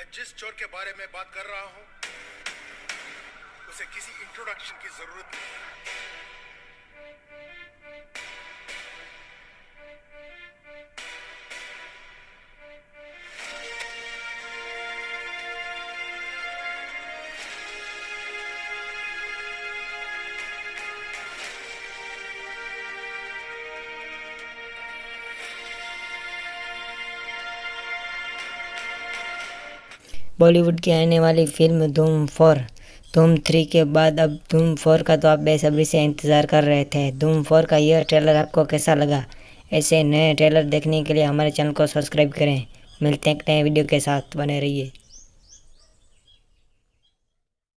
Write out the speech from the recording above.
मैं जिस चोर के बारे में बात कर रहा हूं उसे किसी इंट्रोडक्शन की जरूरत नहीं। बॉलीवुड की आने वाली फिल्म धूम 3 के बाद अब धूम 4 का तो आप बेसब्री से इंतज़ार कर रहे थे। धूम 4 का यह ट्रेलर आपको कैसा लगा? ऐसे नए ट्रेलर देखने के लिए हमारे चैनल को सब्सक्राइब करें। मिलते हैं एक नए वीडियो के साथ, बने रहिए।